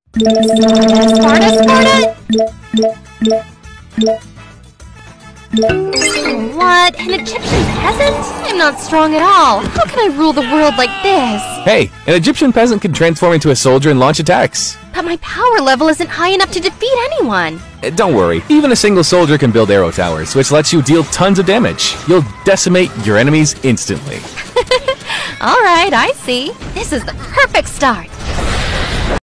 Sparta! What? An Egyptian peasant? I'm not strong at all. How can I rule the world like this? Hey, an Egyptian peasant can transform into a soldier and launch attacks. But my power level isn't high enough to defeat anyone. Don't worry, even a single soldier can build arrow towers, which lets you deal tons of damage. You'll decimate your enemies instantly. Alright, I see. This is the perfect start.